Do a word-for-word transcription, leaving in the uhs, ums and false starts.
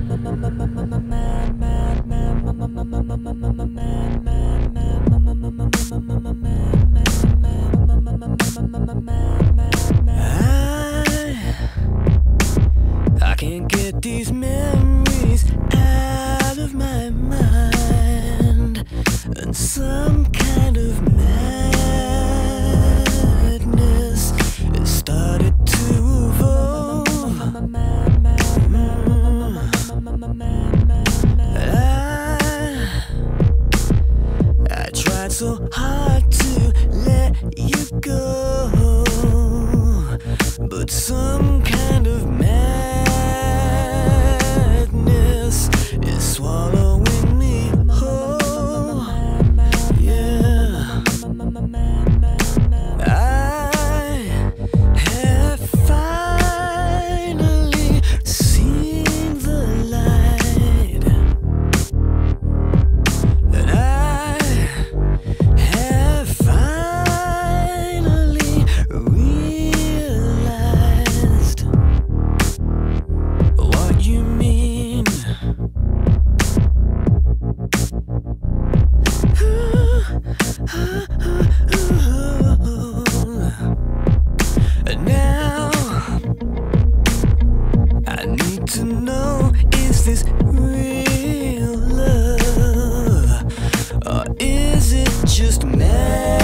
I can't get these memories out of my mind, and some kind of madness has started to evolve. I, I tried so hard to let you go, but some kind of madness is swallowing me whole. Yeah, I have finally seen the light, and I have finally realized what you mean. And now I need to know, is this real love, or is it just mad?